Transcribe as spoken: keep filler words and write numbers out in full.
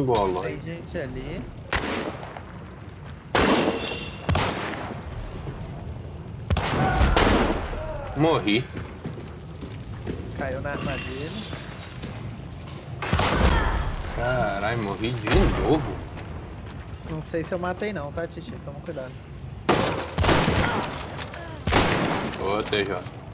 bolão. Tem gente ali. Morri. Caiu na armadilha. Caralho, morri de novo. Não sei se eu matei não, tá, Titi? Toma cuidado. Ô, T J.